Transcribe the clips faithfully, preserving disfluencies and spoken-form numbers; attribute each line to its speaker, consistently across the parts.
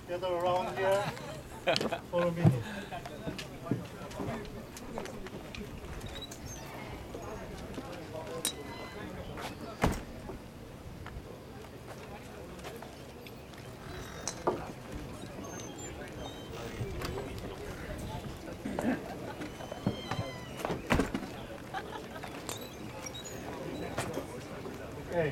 Speaker 1: gather around here for a minute. Okay.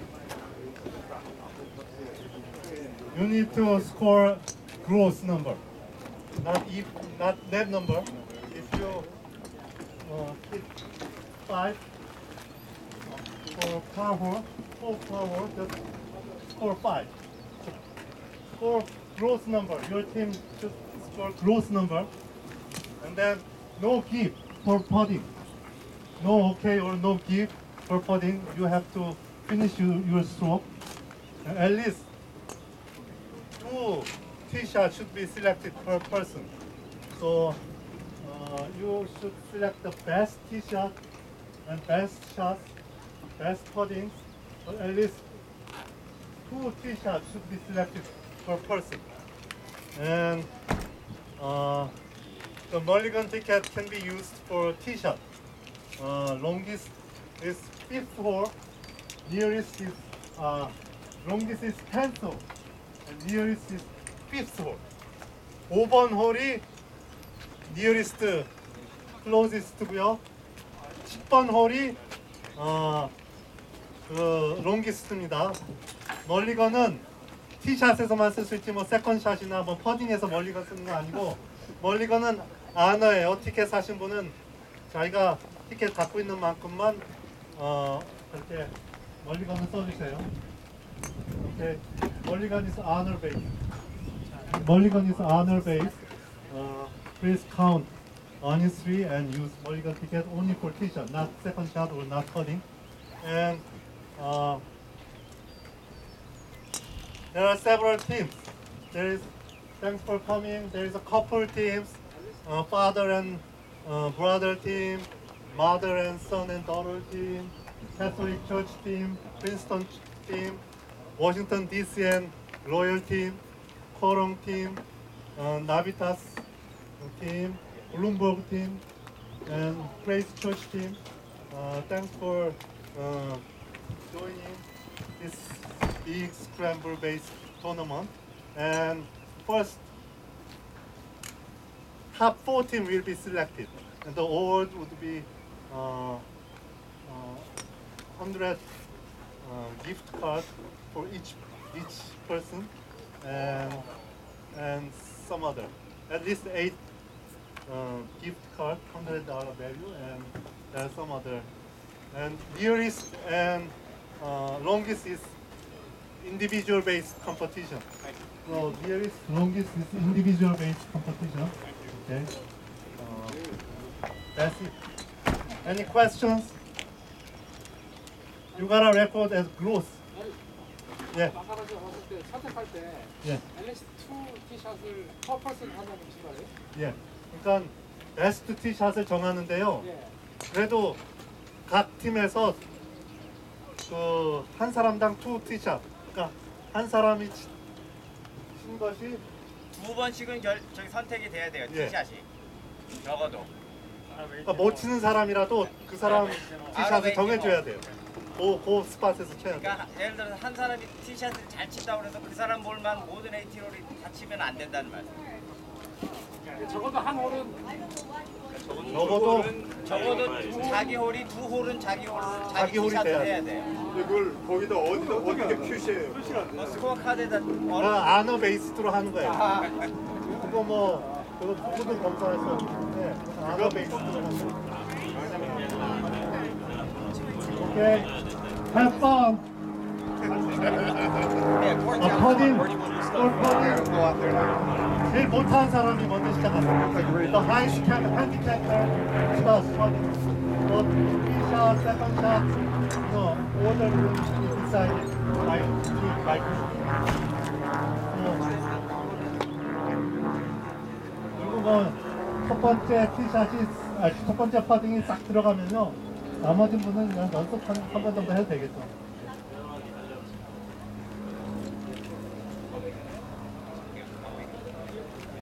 Speaker 1: You need to score gross number, not if, not net number. If you uh, hit five for power, four power, just score five. Score gross number. Your team should score gross number, and then no give for putting. No okay or no give for putting. You have to finish your, your stroke. And at least two tee shots should be selected per person. So uh, you should select the best tee shot and best shots, best putting. But at least two tee shots should be selected per person. And uh, the mulligan ticket can be used for tee shot. Uh, longest is fifth hole. Nearest is uh, longest is tenth hole, and nearest is fifth hole. 오 번 홀이 nearest, closest고요. 십 번 홀이 어, 그 longest입니다. 멀리건은 티샷에서만 쓸 수 있지 뭐 세컨샷이나 뭐 퍼딩에서 멀리건 쓰는 거 아니고 멀리건은 아너예요. 티켓 사신 분은 자기가 티켓 갖고 있는 만큼만 어, 이렇게 멀리건을 써주세요. Okay. Mulligan is honor base. Mulligan is honor base. Uh, please count honestly and use mulligan ticket only for tee shot, not second shot or not putting. And uh, there are several teams. There is thanks for coming. There is a couple teams, uh, father and uh, brother team, mother and son and daughter team, Catholic Church team, Princeton team, Washington D C and Royal team, Korong team, uh, Navitas team, Bloomberg team, and Grace Church team. Uh, thanks for uh, joining this big scramble-based tournament. And first, top four team will be selected, and the award would be uh, uh, one hundred uh, gift card for each each person, and and some other, at least eight uh, gift card, one hundred dollar value, and there are some other, and nearest and uh, longest is individual based competition. So nearest longest is individual based competition. Okay, uh, that's it. Any questions? You gotta record as gross. 예.
Speaker 2: 마카라스 왔을 때 선택할 때
Speaker 1: 예.
Speaker 2: 앨리스 투 티샷을 퍼 퍼슨 하냐고 말이에요.
Speaker 1: 예. 그러니까 베스트 티샷을 정하는데요.
Speaker 2: 예.
Speaker 1: 그래도 각 팀에서 그 한 사람당 투 티샷. 그러니까 한 사람이 치- 친 것이
Speaker 3: 두 번씩은 결, 저기 선택이 돼야 돼요.
Speaker 1: 예.
Speaker 3: 티샷이 적어도.
Speaker 1: 그러니까 못 치는 사람이라도 그 사람 티샷을 정해줘야 돼요. 그, 그 스팟에서 쳐야 돼요.
Speaker 3: 그러니까 예를 들어서 한 사람이 티샷을 잘 친다고 해서 그 사람 볼만 모든 에이티홀이 다 치면 안 된다는 말이에요.
Speaker 2: 적어도 한 홀은
Speaker 1: 적어도
Speaker 3: 적어도 자기 홀이 두 홀은 자기 홀
Speaker 1: 자기
Speaker 3: 자기
Speaker 1: 홀이
Speaker 3: 티샷을
Speaker 1: 돼야
Speaker 3: 해야 돼요.
Speaker 4: 이걸 거기다 어디다 어떻게 표시해요?
Speaker 3: 뭐 스코어 카드에다
Speaker 1: 그
Speaker 3: 어느
Speaker 1: 아너 베이스로 하는 거예요.
Speaker 3: 아,
Speaker 1: 그거 뭐 그거 모든 검사에서 네, 아너 베이스로 하는 거예요. 오케이, have fun. 아, 퍼딩, 골 퍼딩. 제일 못하는 사람이 먼저 시작합니다. The highest handicapper starts 퍼딩. But three shot, second shot, no, order will be decided by team, by group. 그리고 뭐첫 번째 티샷이, 아, 첫 번째 퍼딩이 싹 들어가면요, 나머지 분은 그냥 연습 한 번 정도 해도 되겠죠.